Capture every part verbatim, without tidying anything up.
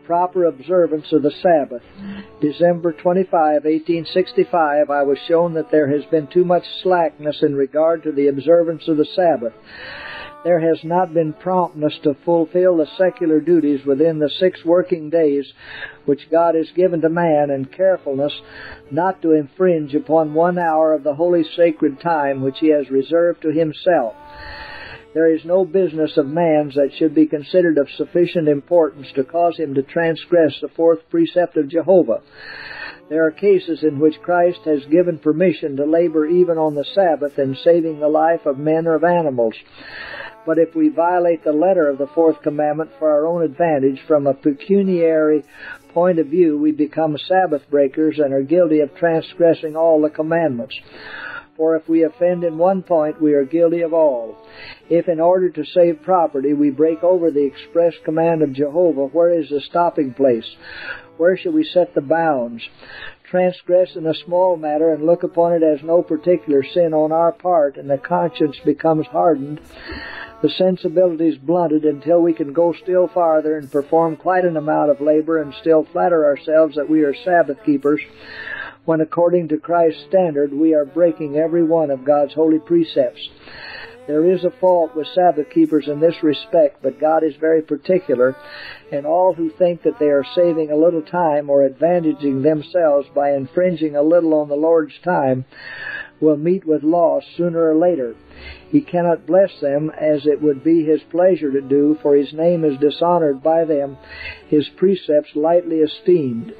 proper observance of the Sabbath. December twenty-fifth, eighteen sixty-five, I was shown that there has been too much slackness in regard to the observance of the Sabbath. There has not been promptness to fulfill the secular duties within the six working days which God has given to man, and carefulness not to infringe upon one hour of the holy sacred time which He has reserved to Himself. There is no business of man's that should be considered of sufficient importance to cause him to transgress the fourth precept of Jehovah. There are cases in which Christ has given permission to labor even on the Sabbath in saving the life of men or of animals. But if we violate the letter of the fourth commandment for our own advantage, from a pecuniary point of view, we become Sabbath breakers and are guilty of transgressing all the commandments. For if we offend in one point, we are guilty of all. If in order to save property we break over the express command of Jehovah, where is the stopping place? Where shall we set the bounds? Transgress in a small matter and look upon it as no particular sin on our part, and the conscience becomes hardened, the sensibilities blunted, until we can go still farther and perform quite an amount of labor and still flatter ourselves that we are Sabbath keepers, when according to Christ's standard we are breaking every one of God's holy precepts. There is a fault with Sabbath keepers in this respect, but God is very particular, and all who think that they are saving a little time or advantaging themselves by infringing a little on the Lord's time will meet with loss sooner or later. He cannot bless them as it would be His pleasure to do, for His name is dishonored by them, His precepts lightly esteemed.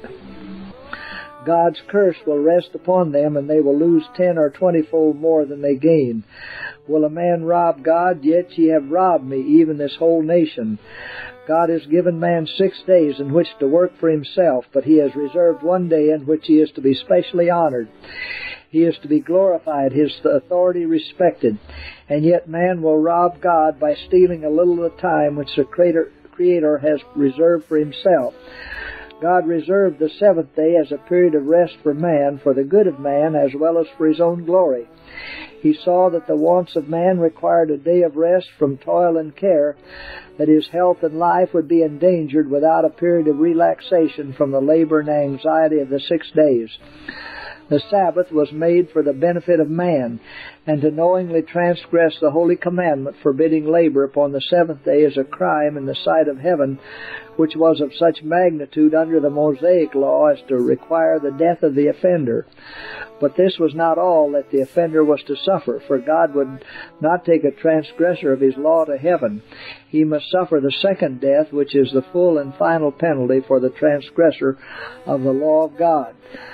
God's curse will rest upon them, and they will lose ten or twentyfold more than they gain. Will a man rob God? Yet ye have robbed me, even this whole nation. God has given man six days in which to work for himself, but He has reserved one day in which he is to be specially honored. He is to be glorified, His authority respected. And yet man will rob God by stealing a little of the time which the Creator, Creator has reserved for Himself. God reserved the seventh day as a period of rest for man, for the good of man, as well as for His own glory. He saw that the wants of man required a day of rest from toil and care, that his health and life would be endangered without a period of relaxation from the labor and anxiety of the six days. The Sabbath was made for the benefit of man, and to knowingly transgress the holy commandment forbidding labor upon the seventh day is a crime in the sight of heaven, which was of such magnitude under the Mosaic law as to require the death of the offender. But this was not all that the offender was to suffer, for God would not take a transgressor of His law to heaven. He must suffer the second death, which is the full and final penalty for the transgressor of the law of God.